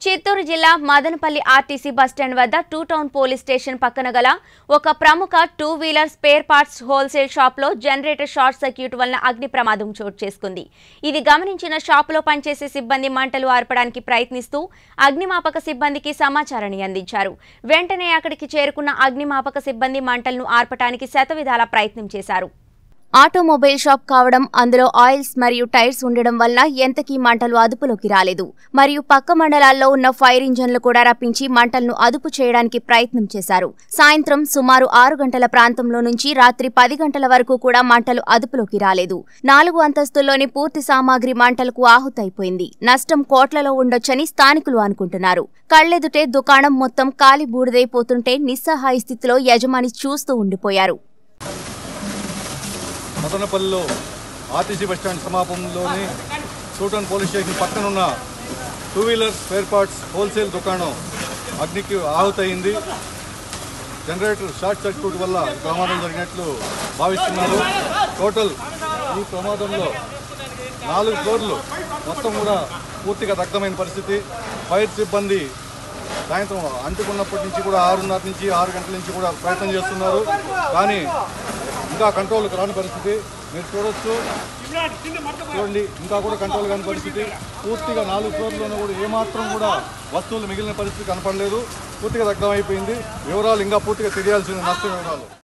చిత్తూరు జిల్లా Madanapalle RTC bus stand వద్ద two town police station పక్కన గల ఒక ప్రముఖ two wheeler spare parts wholesale షాప్లో జనరేటర్ షార్ట్ సర్క్యూట్ వలన అగ్ని ప్రమాదం చోటు చేసుకుంది. ఇది గమనించిన షాపులో పనిచేసే సిబ్బంది మంటలు ఆర్పడానికి ప్రయత్నిస్తూ అగ్నిమాపక సిబ్బందికి సమాచారాన్ని అందించారు. వెంటనే అక్కడికి చేరుకున్న అగ్నిమాపక సిబ్బంది మంటలను ఆర్పడానికి శతవిధాల ప్రయత్నం చేశారు. ఆటోమొబైల్ షాప్ కావడం, అందులో ఆయిల్స్ మరియు టైర్స్ ఉండడం వల్ల ఎంతకీ మంటలు అదుపులోకి రాలేదు. మరియు పక్క మండలాల్లో ఉన్న ఫైర్ ఇంజన్లు కూడా రప్పించి మంటలను అదుపు చేయడానికి ప్రయత్నం చేశారు. సాయంత్రం సుమారు 6 గంటల ప్రాంతంలో నుంచి రాత్రి 10 గంటల వరకు కూడా మంటలు అదుపులోకి రాలేదు. 4 అంతస్తుల్లోని పూర్తి సామాగ్రి మంటలకు ఆహుతైపోయింది. నష్టం కోట్లలో ఉండొచ్చని స్థానికులు అనుకుంటున్నారు. కళ్లెదుటే దుకాణం మొత్తం కాలి బూడిదైపోతుంటే నిస్సహాయ స్థితిలో యజమాని చూస్తూ ఉండిపోయారు. మదనపల్లిలో ఆర్టీసీ బస్టాండ్ సమాపంలోని టూ టౌన్ పోలీస్ స్టేషన్ పక్కనున్న two wheeler spare parts wholesale దుకాణం అగ్నికి ఆహుతయింది. జనరేటర్ షార్ట్ సర్క్యూట్ వల్ల ప్రమాదం జరిగినట్లు భావిస్తున్నారు. టోటల్ ఈ ప్రమాదంలో 4 ఫ్లోర్లు మొత్తం కూడా పూర్తిగా దగ్ధమైన పరిస్థితి. ఫైర్ సిబ్బంది సాయంత్రం అంటుకున్నప్పటి నుంచి కూడా 6:30 నుంచి 6 గంటల నుంచి కూడా ప్రయత్నం చేస్తున్నారు. కానీ ఇంకా కంట్రోల్కి రాని పరిస్థితి మీరు చూడండి. ఇంకా కూడా కంట్రోల్ కాని పరిస్థితి. పూర్తిగా 4 ఫ్లోర్లోనే కూడా ఏమాత్రం కూడా వస్తువులు మిగిలిన పరిస్థితి కనపడలేదు. పూర్తిగా దగ్ధమైపోయింది. వివరాలు ఇంకా పూర్తిగా తెలియాల్సిన నష్ట వివరాలు.